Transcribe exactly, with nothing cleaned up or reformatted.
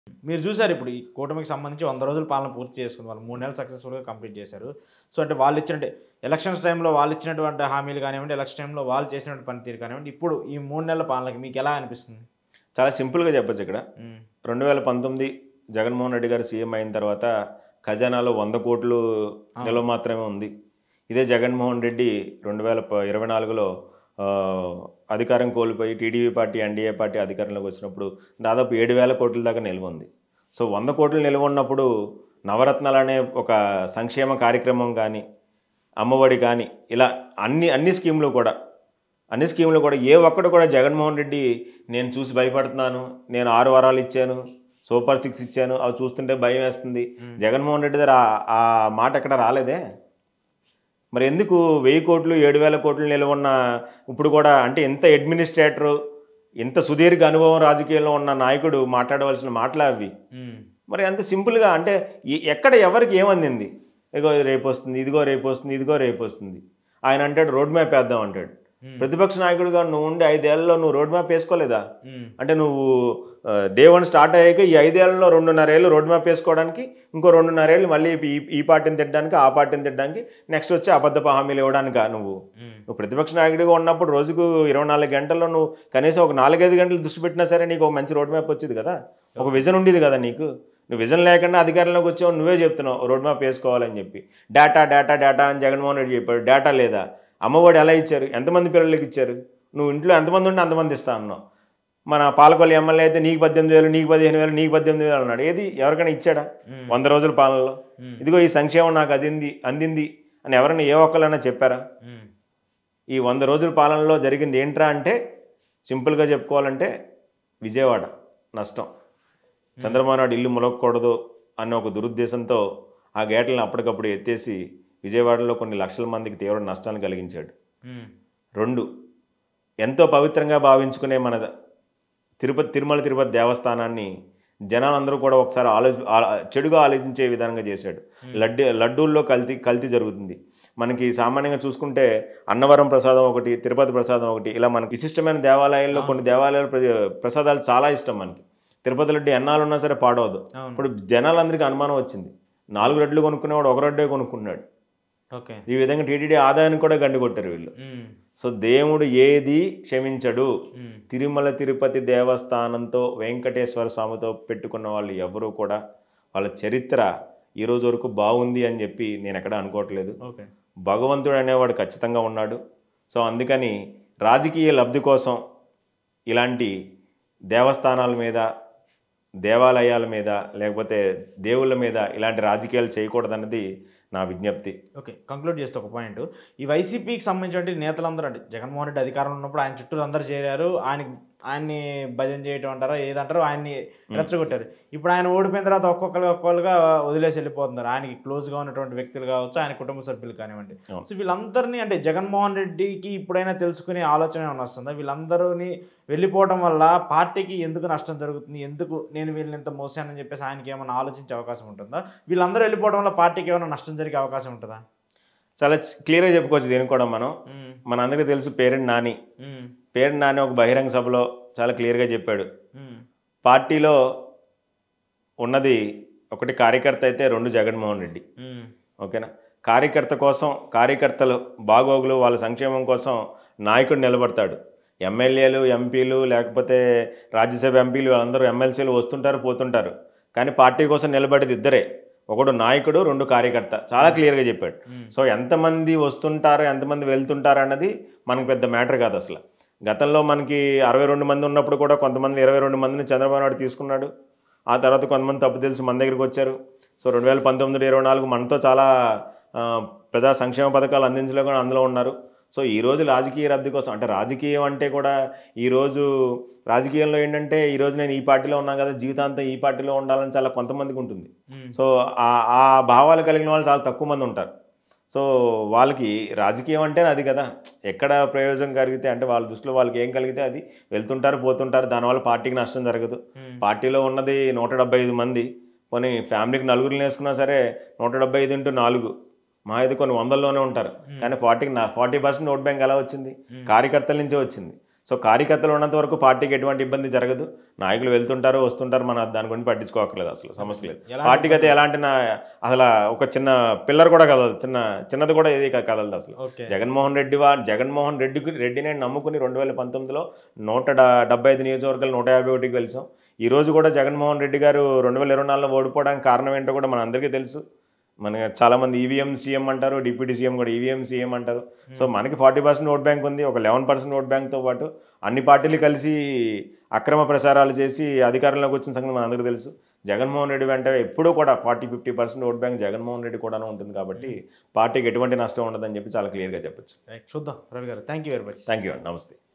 మీరు చూసారు ఇప్పుడు ఈ కూటమికి సంబంధించి వంద రోజుల పాలన పూర్తి చేసుకుని వాళ్ళు మూడు నెలలు సక్సెస్ఫుల్గా కంప్లీట్ చేశారు. సో అంటే వాళ్ళు ఇచ్చినట్టే ఎలక్షన్స్ టైంలో వాళ్ళు ఇచ్చినటువంటి హామీలు కానివ్వండి, ఎలక్షన్ టైంలో వాళ్ళు చేసినటువంటి పనితీరు కానివ్వండి, ఇప్పుడు ఈ మూడు నెలల పాలనకి మీకు ఎలా అనిపిస్తుంది? చాలా సింపుల్గా చెప్పచ్చు. ఇక్కడ రెండు వేల పంతొమ్మిది జగన్మోహన్ రెడ్డి గారు సీఎం అయిన తర్వాత ఖజానాలో వంద కోట్లు నిల్వ మాత్రమే ఉంది. ఇదే జగన్మోహన్ రెడ్డి రెండు వేల ఇరవై నాలుగులో అధికారం కోల్పోయి టీడీపీ పార్టీ ఎన్డీఏ పార్టీ అధికారంలోకి వచ్చినప్పుడు దాదాపు ఏడు వేల కోట్ల దాకా నిల్వ ఉంది. సో వంద కోట్లు నిల్వ ఉన్నప్పుడు నవరత్నాలు అనే ఒక సంక్షేమ కార్యక్రమం కానీ, అమ్మఒడి కానీ, ఇలా అన్ని అన్ని స్కీములు కూడా అన్ని స్కీములు కూడా ఏ ఒక్కడు కూడా జగన్మోహన్ రెడ్డి నేను చూసి భయపడుతున్నాను, నేను ఆరు వారాలు ఇచ్చాను, సూపర్ సిక్స్ ఇచ్చాను, అవి చూస్తుంటే భయం వేస్తుంది, జగన్మోహన్ రెడ్డి దగ్గర ఆ మాట ఎక్కడ రాలేదే. మరి ఎందుకు వెయ్యి కోట్లు ఏడు వేల కోట్లు నిల్వ ఉన్న ఇప్పుడు కూడా అంటే ఎంత అడ్మినిస్ట్రేటరు, ఎంత సుదీర్ఘ అనుభవం రాజకీయాల్లో ఉన్న నాయకుడు మాట్లాడవలసిన మాటలు అవి. మరి అంత సింపుల్గా అంటే ఎక్కడ ఎవరికి ఏమందింది? ఇదిగో రేపు వస్తుంది, ఇదిగో రేపు వస్తుంది, ఇదిగో రేపు వస్తుంది. ఆయన అంటాడు రోడ్ మ్యాప్ వేద్దాం అంటాడు. ప్రతిపక్ష నాయకుడిగా నువ్వు ఉండి ఐదేళ్లలో నువ్వు రోడ్ మ్యాప్ వేసుకోలేదా? అంటే నువ్వు డే వన్ స్టార్ట్ అయ్యాక ఈ ఐదేళ్లలో రెండున్నరేళ్ళు రోడ్ మ్యాప్ వేసుకోవడానికి, ఇంకో రెండున్నరేళ్ళు మళ్ళీ ఈ ఈ పార్టీని తిట్టడానికి, ఆ పార్టీని తిట్టడానికి, నెక్స్ట్ వచ్చి అబద్ధ హామీలు ఇవ్వడానికా? నువ్వు నువ్వు ప్రతిపక్ష నాయకుడిగా ఉన్నప్పుడు రోజుకు ఇరవై నాలుగు గంటల్లో నువ్వు కనీసం ఒక నాలుగైదు గంటలు దృష్టి పెట్టినా సరే నీకు ఒక మంచి రోడ్ మ్యాప్ వచ్చేది కదా, ఒక విజన్ ఉండేది కదా నీకు. నువ్వు విజన్ లేకుండా అధికారంలోకి వచ్చావు, నువ్వే చెప్తున్నావు రోడ్ మ్యాప్ వేసుకోవాలని చెప్పి. డేటా డేటా డేటా అని జగన్మోహన్ రెడ్డి చెప్పాడు. డేటా లేదా? అమ్మఒడి ఎలా ఇచ్చారు? ఎంతమంది పిల్లలకి ఇచ్చారు? నువ్వు ఇంట్లో ఎంతమంది ఉంటే అంతమంది ఇస్తా అన్నావు. మన పాలకొల్లు ఎమ్మెల్యే అయితే నీకు పద్దెనిమిది వేలు నీకు పదిహేను వేలు నీకు పద్దెనిమిది వేలు అన్నాడు. ఏది ఎవరికైనా ఇచ్చాడా వంద రోజుల పాలనలో? ఇదిగో ఈ సంక్షేమం నాకు అదింది అందింది అని ఎవరైనా ఏ ఒక్కరైనా చెప్పారా? ఈ వంద రోజుల పాలనలో జరిగింది ఏంట్రా అంటే సింపుల్గా చెప్పుకోవాలంటే విజయవాడ నష్టం. చంద్రబాబు నాయుడు ఇల్లు ములగకూడదు అన్న ఒక దురుద్దేశంతో ఆ గేట్లను అప్పటికప్పుడు ఎత్తేసి విజయవాడలో కొన్ని లక్షల మందికి తీవ్ర నష్టాన్ని కలిగించాడు. రెండు, ఎంతో పవిత్రంగా భావించుకునే మన తిరుపతి తిరుమల తిరుపతి దేవస్థానాన్ని జనాలందరూ కూడా ఒకసారి ఆలోచి చెడుగా ఆలోచించే విధంగా చేశాడు. లడ్డు లడ్డూల్లో కల్తీ కల్తీ జరుగుతుంది. మనకి సామాన్యంగా చూసుకుంటే అన్నవరం ప్రసాదం ఒకటి, తిరుపతి ప్రసాదం ఒకటి, ఇలా మనకి విశిష్టమైన దేవాలయాల్లో కొన్ని దేవాలయాల ప్రసాదాలు చాలా ఇష్టం మనకి. తిరుపతి లడ్డు ఎన్నాళ్ళు ఉన్నా సరే పాడవదు. ఇప్పుడు జనాలందరికీ అనుమానం వచ్చింది, నాలుగు రెడ్లు కొనుక్కునేవాడు ఒక రెడ్డే కొనుక్కున్నాడు. ఈ విధంగా టీటీడీ ఆదాయాన్ని కూడా గండి కొట్టారు వీళ్ళు. సో దేవుడు ఏది క్షమించడు. తిరుమల తిరుపతి దేవస్థానంతో వెంకటేశ్వర స్వామితో పెట్టుకున్న వాళ్ళు ఎవరూ కూడా వాళ్ళ చరిత్ర ఈ రోజు వరకు బాగుంది అని చెప్పి నేను ఎక్కడ అనుకోవట్లేదు. భగవంతుడు అనేవాడు ఖచ్చితంగా ఉన్నాడు. సో అందుకని రాజకీయ లబ్ధి కోసం ఇలాంటి దేవస్థానాల మీద, దేవాలయాల మీద, లేకపోతే దేవుళ్ళ మీద ఇలాంటి రాజకీయాలు చేయకూడదన్నది నా విజ్ఞప్తి. ఓకే, కంక్లూడ్ చేస్తే ఒక పాయింట్, ఈ వైసీపీకి సంబంధించిన నేతలందరూ అంటే జగన్మోహన్ రెడ్డి అధికారంలో ఉన్నప్పుడు ఆయన చుట్టూ అందరూ చేరారు, ఆయనకి ఆయన్ని భజన చేయటం అంటారా ఏదంటారో ఆయన్ని రెచ్చగొట్టారు. ఇప్పుడు ఆయన ఓడిపోయిన తర్వాత ఒక్కొక్కరు ఒక్కొక్కరుగా వదిలేసి వెళ్ళిపోతున్నారు. ఆయనకి క్లోజ్గా ఉన్నటువంటి వ్యక్తులు కావచ్చు, ఆయన కుటుంబ సభ్యులు కానివ్వండి. సో వీళ్ళందరినీ అంటే జగన్మోహన్ రెడ్డికి ఇప్పుడైనా తెలుసుకునే ఆలోచన ఏమైనా వస్తుందా? వీళ్ళందరూని వెళ్ళిపోవడం వల్ల పార్టీకి ఎందుకు నష్టం జరుగుతుంది, ఎందుకు నేను వీళ్ళని ఇంత మోసానని చెప్పేసి ఆయనకి ఏమైనా ఆలోచించే అవకాశం ఉంటుందా? వీళ్ళందరూ వెళ్ళిపోవడం వల్ల పార్టీకి ఏమైనా నష్టం జరిగే అవకాశం ఉంటుందా? చాలా క్లియర్గా చెప్పుకోవచ్చు దీనికి కూడా. మనం మన అందరికీ తెలుసు పేరెంట్ నాని. పేరెంట్ నాని ఒక బహిరంగ సభలో చాలా క్లియర్గా చెప్పాడు, పార్టీలో ఉన్నది ఒకటి కార్యకర్త అయితే రెండు జగన్మోహన్ రెడ్డి. ఓకేనా? కార్యకర్త కోసం, కార్యకర్తలు బాగోగులు వాళ్ళ సంక్షేమం కోసం నాయకుడు నిలబడతాడు. ఎమ్మెల్యేలు ఎంపీలు లేకపోతే రాజ్యసభ ఎంపీలు అందరూ ఎమ్మెల్సీలు వస్తుంటారు పోతుంటారు, కానీ పార్టీ కోసం నిలబడేది ఇద్దరే, ఒకడు నాయకుడు, రెండు కార్యకర్త. చాలా క్లియర్గా చెప్పాడు. సో ఎంతమంది వస్తుంటారు ఎంతమంది వెళ్తుంటారు అన్నది మనకు పెద్ద మ్యాటర్ కాదు అసలు. గతంలో మనకి అరవై రెండు మంది ఉన్నప్పుడు కూడా కొంతమంది ఇరవై రెండు మందిని చంద్రబాబు నాయుడు తీసుకున్నాడు. ఆ తర్వాత కొంతమంది తప్పు తెలిసి మన దగ్గరికి వచ్చారు. సో రెండు వేల పంతొమ్మిది ఇరవై నాలుగు మనతో చాలా ప్రజా సంక్షేమ పథకాలు అందించలే కూడా అందులో ఉన్నారు. సో ఈరోజు రాజకీయ రద్దు కోసం అంటే రాజకీయం అంటే కూడా ఈరోజు రాజకీయంలో ఏంటంటే ఈరోజు నేను ఈ పార్టీలో ఉన్నాను కదా జీవితాంతం ఈ పార్టీలో ఉండాలని చాలా కొంతమందికి ఉంటుంది. సో ఆ భావాలు కలిగిన వాళ్ళు చాలా తక్కువ మంది ఉంటారు. సో వాళ్ళకి రాజకీయం అంటే అది కదా, ఎక్కడ ప్రయోజనం కలిగితే అంటే వాళ్ళ దృష్టిలో వాళ్ళకి ఏం కలిగితే అది వెళ్తుంటారు పోతుంటారు, దానివల్ల పార్టీకి నష్టం జరగదు. పార్టీలో ఉన్నది నూట డెబ్బై ఐదు మంది, కొన్ని ఫ్యామిలీకి నలుగురు వేసుకున్నా సరే నూట డెబ్బై ఐదు ఇంటూ నాలుగు మా అయితే కొన్ని వందల్లోనే ఉంటారు. కానీ ఫార్టీకి నా ఫార్టీ పర్సెంట్ ఓట్ బ్యాంక్ ఎలా వచ్చింది? కార్యకర్తల నుంచే వచ్చింది. సో కార్యకర్తలు ఉన్నంత వరకు పార్టీకి ఎటువంటి ఇబ్బంది జరగదు. నాయకులు వెళ్తుంటారు వస్తుంటారు, మన దాని గురించి పట్టించుకోకర్లేదు, అసలు సమస్య లేదు. పార్టీకి అయితే ఎలాంటి నా అసలు ఒక చిన్న పిల్లర్ కూడా కదలదు, చిన్న చిన్నది కూడా ఏది కదలదు అసలు. జగన్మోహన్ రెడ్డి వా జగన్మోహన్ రెడ్డి రెడ్డిని నమ్ముకుని రెండు వేల పంతొమ్మిదిలో నూట డెబ్బై ఐదు నియోజకవర్గాలు నూట యాభై ఒకటికి గెలిచాం. ఈ రోజు కూడా జగన్మోహన్ రెడ్డి గారు రెండు వేల ఇరవై నాలుగులో ఓడిపోవడానికి కారణం ఏంటో కూడా మన అందరికీ తెలుసు. మన చాలామంది ఈవీఎం సీఎం అంటారు, డిప్యూటీ సీఎం కూడా ఈవీఎం సీఎం అంటారు. సో మనకి ఫార్టీ పర్సెంట్ ఓట్ బ్యాంక్ ఉంది, ఒక లెవెన్ పర్సెంట్ ఓట్ బ్యాంక్తో పాటు అన్ని పార్టీలు కలిసి అక్రమ ప్రచారాలు చేసి అధికారంలోకి వచ్చిన సంగతి మన అందరికీ తెలుసు. జగన్మోహన్ రెడ్డి వెంట ఎప్పుడూ కూడా forty fifty percent vote bank Jaganmohan Reddy కూడా ఉంటుంది కాబట్టి పార్టీకి ఎటువంటి నష్టం ఉండదని చెప్పి చాలా క్లియర్గా చెప్పొచ్చు. చూద్దాం Ravi garu. Thank you very much. Thank you అండి. నమస్తే.